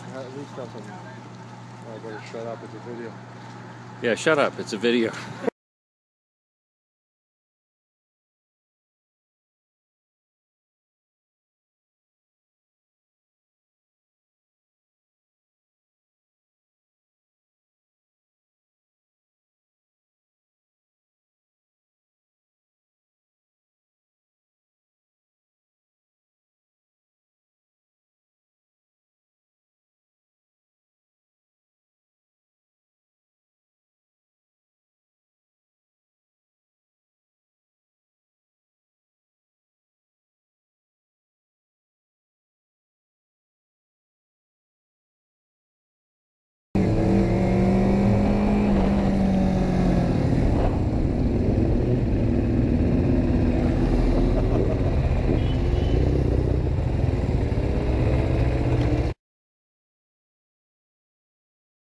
At least nothing. I better shut up. It's a video. Yeah, shut up. It's a video.